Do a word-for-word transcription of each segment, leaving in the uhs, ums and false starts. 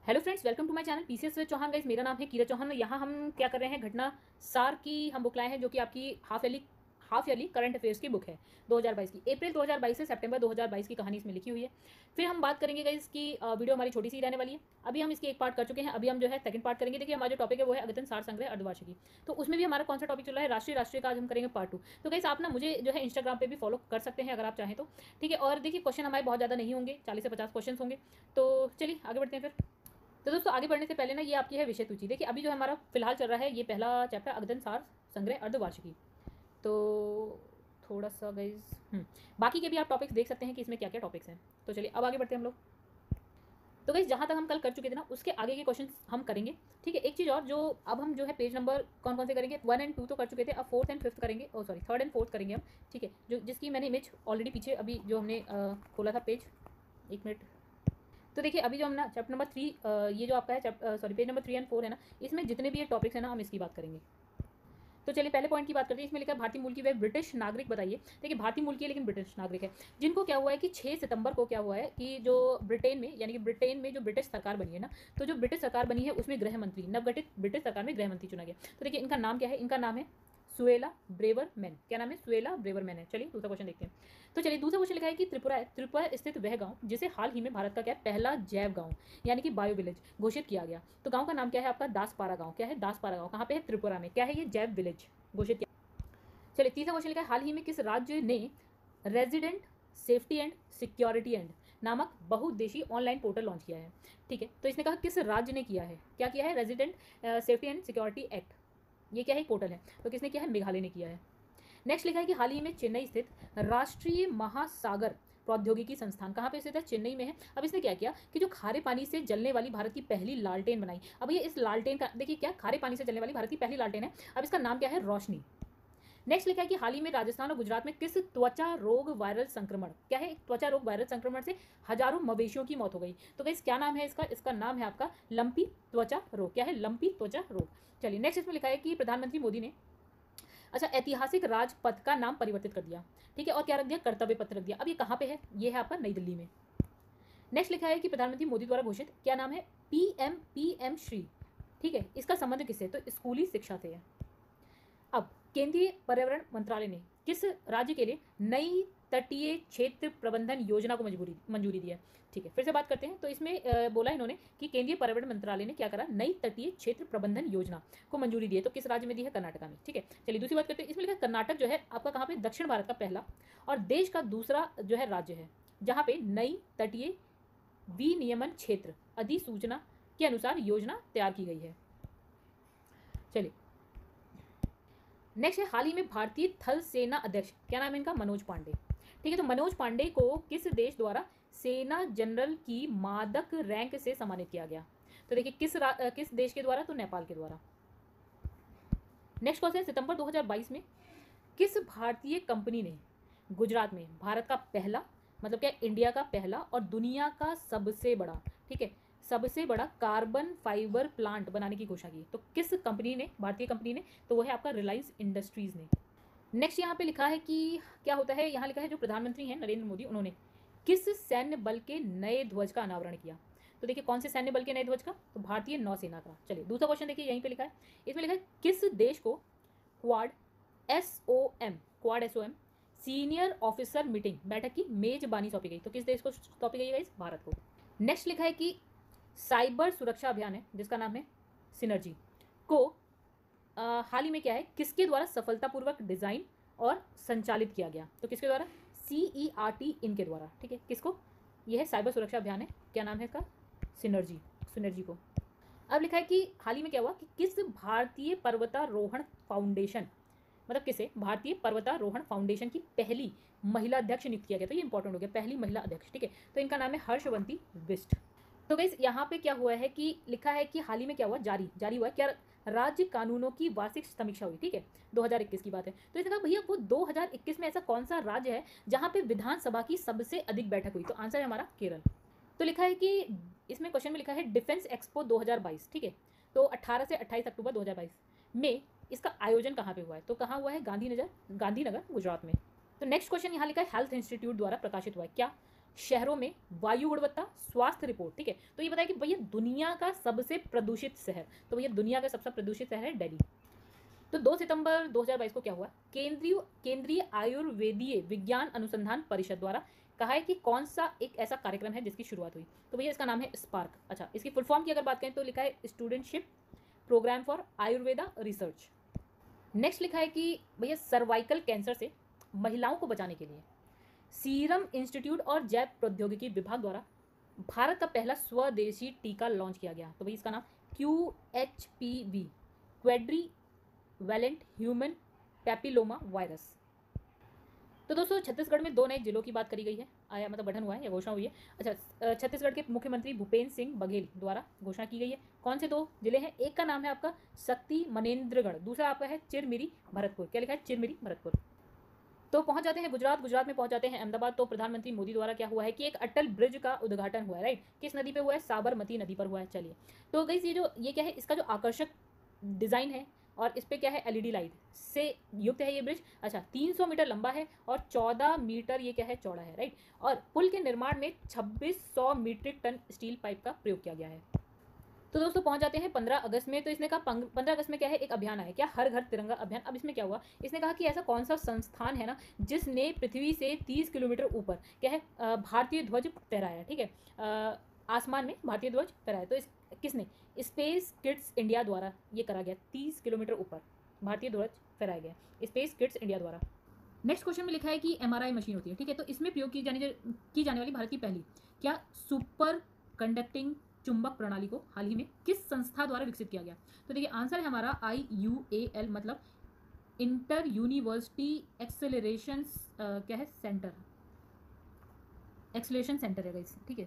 Hello friends, welcome to my channel PCS with Chauhan. Guys, मेरा नाम है कीरत चौहान। यहाँ हम क्या कर रहे हैं, घटना सार की हम बुक लाए हैं, जो कि आपकी half yearly half yearly current affairs की बुक है दो हज़ार बाईस की। अप्रैल दो हज़ार बाईस से सितंबर दो हज़ार बाईस की कहानी इसमें लिखी हुई है। फिर हम बात करेंगे गाइस की वीडियो हमारी छोटी सी रहने वाली है। अभी हम इसकी एक पार्ट कर चुके हैं, अभी हम जो है सेकंड पार्ट करेंगे। देखिए, हमारा जो टॉपिक है वो है अद्यतन सार संग्रह अर्धवार्षिकी। तो उसमें भी हमारा कौन सा टॉपिक चल रहा है, राष्ट्रीय राष्ट्रीय का आज हम करेंगे पार्ट टू। तो गाइस, आप ना मुझे जो है इंस्टाग्राम पे भी फॉलो कर सकते हैं अगर आप चाहें तो, ठीक है। और देखिए, क्वेश्चन हमारे बहुत ज़्यादा नहीं होंगे, चालीस से पचास क्वेश्चन होंगे। तो चलिए आगे बढ़ते हैं फिर। तो दोस्तों, आगे बढ़ने से पहले ना, ये आपकी है विषय सूची। देखिए, अभी जो हमारा फिलहाल चल रहा है ये पहला चैप्टर अद्यतन सार संग्रह अर्धवार्षिकी। तो थोड़ा सा गाइज बाकी के भी आप टॉपिक्स देख सकते हैं कि इसमें क्या क्या टॉपिक्स हैं। तो चलिए अब आगे बढ़ते हैं हम लोग। तो गाइज, जहाँ तक हम कल कर चुके थे ना, उसके आगे के क्वेश्चन हम करेंगे, ठीक है। एक चीज़ और, जो अब हम जो है पेज नंबर कौन कौन से करेंगे, वन एंड टू तो कर चुके थे, अब फोर्थ एंड फिफ्थ करेंगे। Oh sorry, third and fourth करेंगे हम, ठीक है। जो जिसकी मैंने इमेज ऑलरेडी पीछे अभी जो हमने आ, खोला था पेज, एक मिनट। तो देखिए, अभी जो हम ना चैप्टर नंबर थ्री, ये जो आपका है sorry page number three and four है ना, इसमें जितने भी ये टॉपिक्स हैं ना, हम इसकी बात करेंगे। तो चलिए पहले पॉइंट की बात करते हैं। इसमें लिखा है भारतीय मूल की वह ब्रिटिश नागरिक बताइए। देखिए, भारतीय मूल की है लेकिन ब्रिटिश नागरिक है, जिनको क्या हुआ है कि छः सितंबर को क्या हुआ है कि जो ब्रिटेन में, यानी कि ब्रिटेन में जो ब्रिटिश सरकार बनी है ना, तो जो ब्रिटिश सरकार बनी है उसमें गृह मंत्री, नवगठित ब्रिटिश सरकार में गृह मंत्री चुना गया। तो देखिए, इनका नाम क्या है, इनका नाम है सुएला ब्रेवरमैन। क्या नाम है, सुएला ब्रेवरमैन है। चलिए दूसरा क्वेश्चन देखते हैं। तो चलिए दूसरा क्वेश्चन लिखा है कि त्रिपुरा है, त्रिपुरा स्थित वह गांव जिसे हाल ही में भारत का क्या पहला जैव गांव यानी कि बायो विलेज घोषित किया गया। तो गांव का नाम क्या है आपका, दासपारा गांव। क्या है, दासपारा गांव। कहाँ पे है, त्रिपुरा में। क्या है ये, जैव विलेज घोषित किया। चलिए तीसरा क्वेश्चन लिखा है, हाल ही में किस राज्य ने resident safety and security and नामक बहुउद्देशीय ऑनलाइन पोर्टल लॉन्च किया है, ठीक है। तो इसने कहा किस राज्य ने किया है, क्या किया है, resident safety and security act, ये क्या है, पोर्टल है। तो किसने किया है, मेघालय ने किया है। नेक्स्ट लिखा है कि हाल ही में चेन्नई स्थित राष्ट्रीय महासागर प्रौद्योगिकी संस्थान कहाँ पे स्थित है, चेन्नई में है। अब इसने क्या किया कि जो खारे पानी से जलने वाली भारत की पहली लालटेन बनाई। अब ये इस लालटेन का देखिए, क्या खारे पानी से जलने वाली भारत की पहली लालटेन है। अब इसका नाम क्या है, रोशनी। नेक्स्ट लिखा है कि हाल ही में राजस्थान और गुजरात में किस त्वचा रोग वायरल संक्रमण, क्या है, त्वचा रोग वायरल संक्रमण से हजारों मवेशियों की मौत हो गई। तो गाइस, क्या नाम है इसका, इसका नाम है आपका लंपी त्वचा रोग। क्या है, लंपी त्वचा रोग। चलिए नेक्स्ट इसमें लिखा है कि प्रधानमंत्री मोदी ने अच्छा ऐतिहासिक राजपथ का नाम परिवर्तित कर दिया, ठीक है। और क्या रख दिया, कर्तव्य पथ रख दिया। अब ये कहाँ पे है, ये है आपका नई दिल्ली में। नेक्स्ट लिखा है कि प्रधानमंत्री मोदी द्वारा घोषित क्या नाम है, P M P M Shri, ठीक है। इसका संबंध किससे, तो स्कूली शिक्षा से है। अब केंद्रीय पर्यावरण मंत्रालय ने किस राज्य के लिए नई तटीय क्षेत्र प्रबंधन योजना को मंजूरी मंजूरी दी है, ठीक है। फिर से बात करते हैं। तो इसमें बोला इन्होंने कि केंद्रीय पर्यावरण मंत्रालय ने क्या करा, नई तटीय क्षेत्र प्रबंधन योजना को मंजूरी दी है। तो किस राज्य में दी है, कर्नाटका में, ठीक है। चलिए दूसरी बात करते हैं। इसमें लिखा कर्नाटक जो है आपका कहाँ पे, दक्षिण भारत का पहला और देश का दूसरा जो है राज्य है, जहाँ पे नई तटीय विनियमन क्षेत्र अधिसूचना के अनुसार योजना तैयार की गई है। चलिए नेक्स्ट है, हाल ही में भारतीय थल सेना अध्यक्ष, क्या नाम है इनका, मनोज पांडे, ठीक है। तो मनोज पांडे को किस देश द्वारा सेना जनरल की मादक रैंक से सम्मानित किया गया। तो देखिए किस किस देश के द्वारा, तो नेपाल के द्वारा। नेक्स्ट क्वेश्चन, सितंबर दो हज़ार बाईस में किस भारतीय कंपनी ने गुजरात में भारत का पहला, मतलब क्या, इंडिया का पहला और दुनिया का सबसे बड़ा, ठीक है, सबसे बड़ा कार्बन फाइबर प्लांट बनाने की घोषणा की। तो किस कंपनी ने, भारतीय कंपनी ने, तो वो है आपका रिलायंस इंडस्ट्रीज ने। नेक्स्ट यहाँ पे लिखा है कि क्या होता है, यहाँ लिखा है जो प्रधानमंत्री हैं नरेंद्र मोदी, उन्होंने किस सैन्य बल के नए ध्वज का अनावरण किया। तो देखिए कौन से सैन्य बल के नए ध्वज का, तो भारतीय नौसेना का। चलिए दूसरा क्वेश्चन देखिए, यहीं पे लिखा है, इसमें लिखा है किस देश को quad S O M quad S O M senior officer meeting बैठक की मेजबानी सौंपी गई। तो किस देश को सौंपी गई है, इस भारत को। नेक्स्ट लिखा है कि साइबर सुरक्षा अभियान है जिसका नाम है सिनर्जी को आ, हाल ही में क्या है, किसके द्वारा सफलतापूर्वक डिजाइन और संचालित किया गया। तो किसके द्वारा, सी ई आर टी इनके द्वारा, ठीक है। किसको, यह है साइबर सुरक्षा अभियान है, क्या नाम है इसका, सिनर्जी, सिनर्जी को। अब लिखा है कि हाल ही में क्या हुआ कि किस भारतीय पर्वतारोहण फाउंडेशन, मतलब किसे, भारतीय पर्वतारोहण फाउंडेशन की पहली महिला अध्यक्ष नियुक्त किया गया। तो ये इंपॉर्टेंट हो गया, पहली महिला अध्यक्ष, ठीक है। तो इनका नाम है हर्षवंती बिष्ट। तो गाइस, यहाँ पे क्या हुआ है कि लिखा है कि हाल ही में क्या हुआ, जारी जारी हुआ क्या, राज्य कानूनों की वार्षिक समीक्षा हुई, ठीक है, दो हज़ार इक्कीस की बात है। तो इसने कहा भैया वो दो हज़ार इक्कीस में ऐसा कौन सा राज्य है जहाँ पे विधानसभा की सबसे अधिक बैठक हुई। तो आंसर है हमारा केरल। तो लिखा है कि इसमें क्वेश्चन में लिखा है डिफेंस एक्सपो दो हज़ार बाईस, ठीक है। तो अट्ठारह से अट्ठाईस अक्टूबर दो हज़ार बाईस में इसका आयोजन कहाँ पे हुआ है, तो कहाँ हुआ है, गांधीनगर, गांधीनगर गुजरात में। तो नेक्स्ट क्वेश्चन यहाँ लिखा है हेल्थ इंस्टीट्यूट द्वारा प्रकाशित हुआ है, क्या, शहरों में वायु गुणवत्ता स्वास्थ्य रिपोर्ट, ठीक है। तो ये बताया कि भैया दुनिया का सबसे प्रदूषित शहर, तो भैया दुनिया का सबसे प्रदूषित शहर है दिल्ली। तो दो सितंबर दो हज़ार बाईस को क्या हुआ, केंद्रीय केंद्रीय आयुर्वेदीय विज्ञान अनुसंधान परिषद द्वारा कहा है कि कौन सा एक ऐसा कार्यक्रम है जिसकी शुरुआत हुई, तो भैया इसका नाम है स्पार्क। अच्छा, इसकी फुल फॉर्म की अगर बात करें तो लिखा है studentship program for Ayurveda research. Next लिखा है कि भैया सर्वाइकल कैंसर से महिलाओं को बचाने के लिए सीरम इंस्टीट्यूट और जैव प्रौद्योगिकी विभाग द्वारा भारत का पहला स्वदेशी टीका लॉन्च किया गया, तो भैया इसका नाम Q H P V quadrivalent human papilloma virus. तो दोस्तों छत्तीसगढ़ में दो नए जिलों की बात करी गई है, आया मतलब गठन हुआ है या घोषणा हुई है। अच्छा, छत्तीसगढ़ के मुख्यमंत्री भूपेन्द्र सिंह बघेल द्वारा घोषणा की गई है। कौन से दो जिले हैं, एक का नाम है आपका शक्ति मनेन्द्रगढ़, दूसरा आपका है चिरमिरी भरतपुर। क्या लिखा है, चिरमिरी भरतपुर। तो पहुंच जाते हैं गुजरात, गुजरात में पहुंच जाते हैं अहमदाबाद। तो प्रधानमंत्री मोदी द्वारा क्या हुआ है कि एक अटल ब्रिज का उद्घाटन हुआ है, राइट। किस नदी पे हुआ है, साबरमती नदी पर हुआ है। चलिए, तो गाइस ये जो ये क्या है, इसका जो आकर्षक डिज़ाइन है और इस पे क्या है, एलईडी लाइट से युक्त है ये ब्रिज। अच्छा, तीन सौ मीटर लंबा है और चौदह मीटर ये क्या है, चौड़ा है, राइट। और पुल के निर्माण में छब्बीस सौ मीट्रिक टन स्टील पाइप का प्रयोग किया गया है। तो दोस्तों पहुंच जाते हैं पंद्रह अगस्त में। तो इसने कहा पंद्रह अगस्त में क्या है, एक अभियान आया, क्या, हर घर तिरंगा अभियान। अब इसमें क्या हुआ, इसने कहा कि ऐसा कौन सा संस्थान है ना जिसने पृथ्वी से तीस किलोमीटर ऊपर क्या है भारतीय ध्वज फहराया, ठीक है, आसमान में भारतीय ध्वज फहराया। तो इस किसने, स्पेस किड्स इंडिया द्वारा ये करा गया, तीस किलोमीटर ऊपर भारतीय ध्वज फहराया गया स्पेस किड्स इंडिया द्वारा। नेक्स्ट क्वेश्चन में लिखा है कि एमआरआई मशीन होती है, ठीक है, तो इसमें प्रयोग की जाने की जाने वाली भारत की पहली क्या सुपर कंडक्टिंग चुंबक प्रणाली को हाल ही में किस संस्था द्वारा विकसित किया गया। तो देखिए आंसर है हमारा आई यू ए एल, मतलब इंटर यूनिवर्सिटी एक्सेलरेशन क्या है, सेंटर, एक्सेलरेशन सेंटर है गाइस, ठीक है।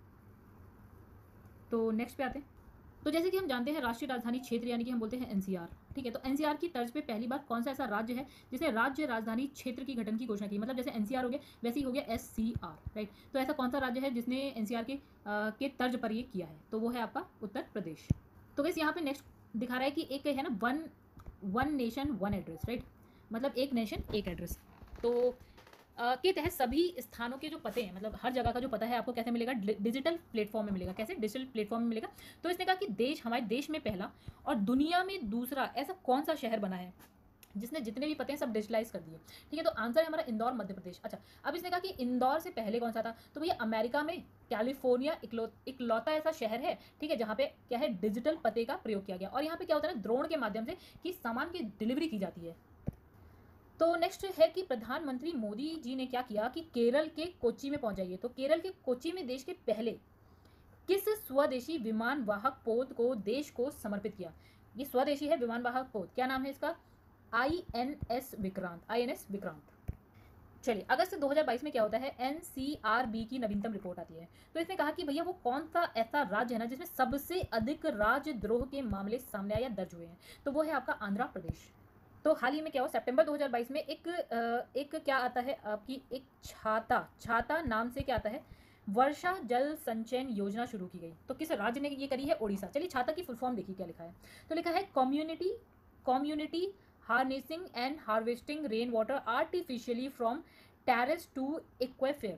तो नेक्स्ट पे आते हैं। तो जैसे कि हम जानते हैं राष्ट्रीय राजधानी क्षेत्र यानी कि हम बोलते हैं एनसीआर, ठीक है। तो एनसीआर की तर्ज पे पहली बार कौन सा ऐसा राज्य है जिसने राज्य राजधानी क्षेत्र की गठन की घोषणा की, मतलब जैसे एनसीआर हो गया वैसे ही हो गया एससीआर, राइट। तो ऐसा कौन सा राज्य है जिसने एनसीआर के आ, के तर्ज पर ये किया है, तो वो है आपका उत्तर प्रदेश। तो वैसे यहाँ पे नेक्स्ट दिखा रहा है कि एक है ना one one nation one address, right, मतलब एक नेशन एक एड्रेस। तो के तहत सभी स्थानों के जो पते हैं, मतलब हर जगह का जो पता है आपको कैसे मिलेगा, डिजिटल प्लेटफॉर्म में मिलेगा। कैसे, डिजिटल प्लेटफॉर्म में मिलेगा। तो इसने कहा कि देश, हमारे देश में पहला और दुनिया में दूसरा ऐसा कौन सा शहर बना है जिसने जितने भी पते हैं सब डिजिटलाइज कर दिए, ठीक है। तो आंसर है हमारा इंदौर, मध्य प्रदेश। अच्छा, अब इसने कहा कि इंदौर से पहले कौन सा था, तो भैया अमेरिका में कैलिफोर्निया इकलौता ऐसा शहर है, ठीक है, जहाँ पे क्या है, डिजिटल पते का प्रयोग किया गया। और यहाँ पे क्या होता है ना, ड्रोन के माध्यम से कि सामान की डिलीवरी की जाती है। तो नेक्स्ट है कि प्रधानमंत्री मोदी जी ने क्या किया कि केरल के कोच्चि में पहुंच जाइए। तो केरल के कोच्चि में देश के पहले किस स्वदेशी विमान वाहक पोत को देश को समर्पित किया। ये स्वदेशी है विमान वाहक पोत, क्या नाम है इसका, I N S Vikrant, I N S Vikrant. चलिए, अगस्त दो हज़ार बाईस में क्या होता है, एन सी आर बी की नवीनतम रिपोर्ट आती है। तो इसने कहा कि भैया वो कौन सा ऐसा राज्य है ना जिसमें सबसे अधिक राजद्रोह के मामले सामने आए या दर्ज हुए हैं, तो वो है आपका आंध्र प्रदेश। तो हाल ही में क्या हुआ, सितंबर दो हज़ार बाईस में एक एक क्या आता है आपकी, एक छाता छाता नाम से क्या आता है, वर्षा जल संचयन योजना शुरू की गई। तो किस राज्य ने ये करी है, ओडिशा। चलिए छाता की फुल फॉर्म देखिए क्या लिखा है, तो लिखा है community community harnessing and harvesting rain water artificially from terrace to aquifer.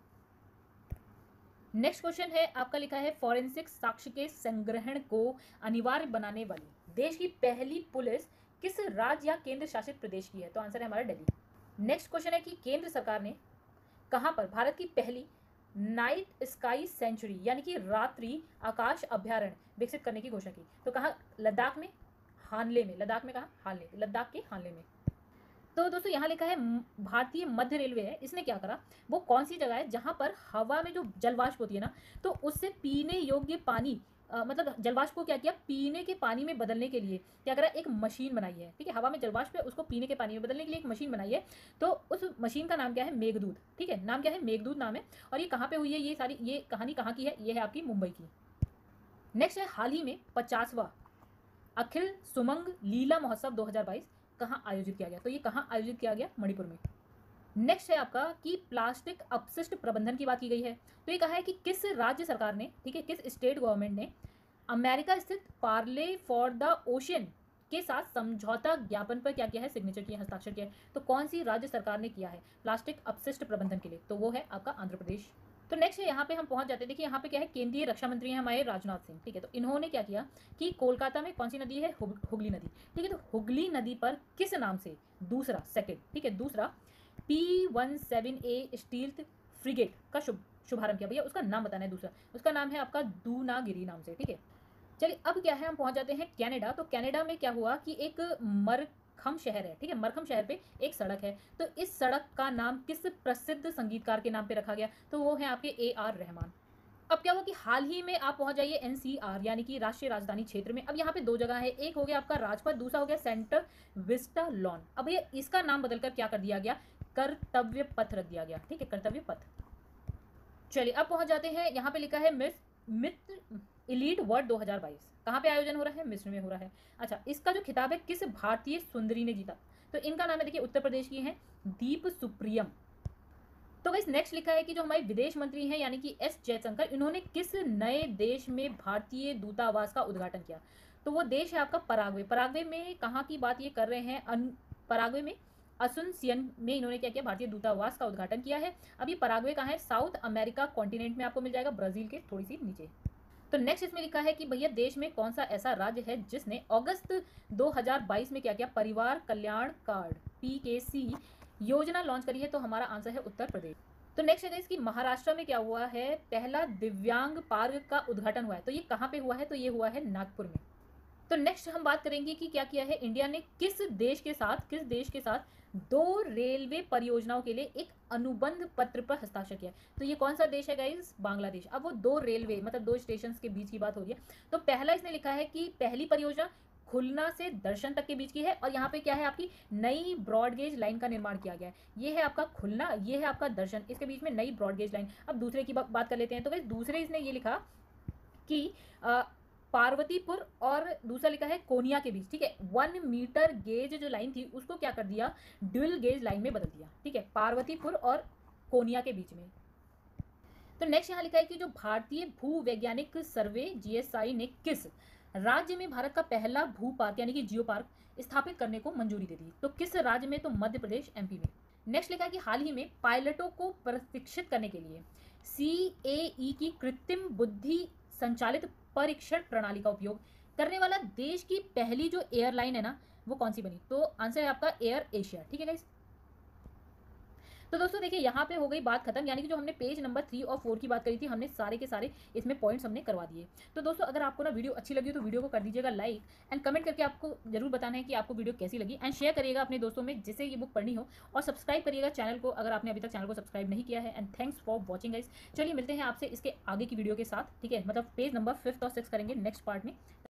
Next question है आपका, लिखा है फॉरेंसिक साक्ष्य के संग्रहण को अनिवार्य बनाने वाली देश की पहली पुलिस किस राज्य या केंद्र शासित प्रदेश की है, तो आंसर है हमारा दिल्ली। नेक्स्ट क्वेश्चन है कि केंद्र सरकार ने कहां पर भारत की पहली नाइट स्काई सेंचुरी यानी कि रात्रि आकाश अभ्यारण्य विकसित करने की घोषणा की, तो कहा, लद्दाख में, हानले में, लद्दाख में कहा, हानले, लद्दाख के हानले में। तो दोस्तों यहाँ लिखा है भारतीय मध्य रेलवे है, इसने क्या करा, वो कौन सी जगह है जहां पर हवा में जो जलवाष्प होती है ना, तो उससे पीने योग्य पानी आ, मतलब जलवाष्प को क्या किया, पीने के पानी में बदलने के लिए क्या करा, एक मशीन बनाई है, ठीक है। हवा में जलवाष्प है, उसको पीने के पानी में बदलने के लिए एक मशीन बनाई है। तो उस मशीन का नाम क्या है, मेघदूत, ठीक है, नाम क्या है, मेघदूत नाम है। और ये कहाँ पे हुई है, ये सारी ये कहानी कहाँ की है, ये है आपकी मुंबई की। नेक्स्ट है हाल ही में पचासवा अखिल सुमंग लीला महोत्सव दो हज़ार बाईस कहाँ आयोजित किया गया, तो ये कहाँ आयोजित किया गया, मणिपुर में। नेक्स्ट है आपका कि प्लास्टिक अपशिष्ट प्रबंधन की बात की गई है। तो ये कहा है कि किस राज्य सरकार ने, ठीक है, किस स्टेट गवर्नमेंट ने अमेरिका स्थित पार्ले फॉर द ओशियन के साथ समझौता ज्ञापन पर क्या किया है, सिग्नेचर किया, हस्ताक्षर किया है। तो कौन सी राज्य सरकार ने किया है प्लास्टिक अपशिष्ट प्रबंधन के लिए, तो वो है आपका आंध्र प्रदेश। तो नेक्स्ट है यहाँ पे हम पहुंच जाते हैं। देखिए यहाँ पे क्या है, केंद्रीय रक्षा मंत्री हैं हमारे राजनाथ सिंह, ठीक है। तो इन्होंने क्या किया कि कोलकाता में कौन सी नदी है, हुग, हुगली नदी, ठीक है। तो हुगली नदी पर किस नाम से दूसरा सेकेंड, ठीक है, दूसरा P one seven A steel frigate का शुभ शुभारंभ किया। भैया उसका नाम बताना है दूसरा, उसका नाम है आपका दूनागिरी नाम से, ठीक है। चलिए अब क्या है, हम पहुंच जाते हैं कनाडा। तो कनाडा में क्या हुआ कि एक मरखम शहर है, ठीक है, मरखम शहर पे एक सड़क है। तो इस सड़क का नाम किस प्रसिद्ध संगीतकार के नाम पे रखा गया, तो वो है आपके ए आर रहमान। अब क्या हुआ कि हाल ही में आप पहुंच जाइए एन सी आर यानी कि राष्ट्रीय राजधानी क्षेत्र में। अब यहाँ पे दो जगह है, एक हो गया आपका राजपथ, दूसरा हो गया सेंटर विस्टा लॉन। अब भैया इसका नाम बदलकर क्या कर दिया गया, कर्तव्य पथ रख दिया गया, ठीक है, कर्तव्य पथ। चलिए अब पहुंच जाते हैं, यहाँ पे लिखा है मिस मित्र इलीट वर्ड दो हज़ार बाईस कहाँ पे आयोजन हो रहा है, मिस्र में हो रहा है। अच्छा, इसका जो खिताब है किस भारतीय सुंदरी ने जीता, तो इनका नाम है, देखिए उत्तर प्रदेश की है दीप सुप्रियम। तो गाइस नेक्स्ट लिखा है कि जो हमारे विदेश मंत्री हैं यानी कि एस जयशंकर, इन्होंने किस नए देश में भारतीय दूतावास का उद्घाटन किया, तो वो देश है आपका पराग्वे। पराग्वे में कहाँ की बात ये कर रहे हैं, पराग्वे में असुनसियन में इन्होंने क्या किया, भारतीय दूतावास का उद्घाटन किया है। अभी पराग्वे कहाँ है, साउथ अमेरिका कॉन्टिनेंट में आपको मिल जाएगा, ब्राजील के थोड़ी सी नीचे। तो नेक्स्ट इसमें लिखा है कि भैया देश में कौन सा ऐसा राज्य है जिसने अगस्त दो हज़ार बाईस में क्या किया, परिवार कल्याण कार्ड पी के सी योजना लॉन्च करी है, तो हमारा आंसर है उत्तर प्रदेश। तो नेक्स्ट है इसकी महाराष्ट्र में क्या हुआ है, पहला दिव्यांग पार्क का उद्घाटन हुआ है, तो ये कहाँ पे हुआ है, तो ये हुआ है नागपुर में। तो नेक्स्ट हम बात करेंगे कि क्या किया है इंडिया ने, किस देश के साथ किस देश के साथ दो रेलवे परियोजनाओं के लिए एक अनुबंध पत्र पर हस्ताक्षर किया। तो ये कौन सा देश है गाइस, बांग्लादेश। अब वो दो रेलवे मतलब दो स्टेशन के बीच की बात हो रही है। तो पहला इसने लिखा है कि पहली परियोजना खुलना से दर्शन तक के बीच की है, और यहाँ पे क्या है आपकी नई ब्रॉडगेज लाइन का निर्माण किया गया है। ये है आपका खुलना, ये है आपका दर्शन, इसके बीच में नई ब्रॉडगेज लाइन। अब दूसरे की बात कर लेते हैं। तो गाइस दूसरे इसने ये लिखा कि आ, पार्वतीपुर और दूसरा लिखा है कोनिया के बीच, ठीक है, वन मीटर गेज जो लाइन थी उसको क्या कर दिया, ड्यूल गेज लाइन में बदल दिया, ठीक है, पार्वतीपुर और कोनिया के बीच में। तो नेक्स्ट यहाँ लिखा है कि जो भारतीय भू वैज्ञानिक सर्वे जी एस आई ने किस राज्य में भारत का पहला भू पार्क यानी कि जियो पार्क स्थापित करने को मंजूरी दे दी, तो किस राज्य में, तो मध्य प्रदेश एम पी में। नेक्स्ट लिखा है कि हाल ही में पायलटों को प्रशिक्षित करने के लिए सी ए ई की कृत्रिम बुद्धि संचालित परीक्षण प्रणाली का उपयोग करने वाला देश की पहली जो एयरलाइन है ना, वो कौन सी बनी, तो आंसर है आपका एयर एशिया, ठीक है गाइस। तो दोस्तों देखिए यहाँ पे हो गई बात खत्म, यानी कि जो हमने पेज नंबर थ्री और फोर की बात करी थी, हमने सारे के सारे इसमें पॉइंट्स हमने करवा दिए। तो दोस्तों अगर आपको ना वीडियो अच्छी लगी तो वीडियो को कर दीजिएगा लाइक, एंड कमेंट करके आपको जरूर बताना है कि आपको वीडियो कैसी लगी, एंड शेयर करिएगा अपने दोस्तों में जिसे ये बुक पढ़नी हो, और सब्सक्राइब करिएगा चैनल को अगर आपने अभी तक चैनल को सब्सक्राइब नहीं किया है। And thanks for watching guys. चलिए मिलते हैं आपसे इसके आगे की वीडियो के साथ, ठीक है, मतलब पेज नंबर फिफ्थ और सिक्स करेंगे नेक्स्ट पार्ट में।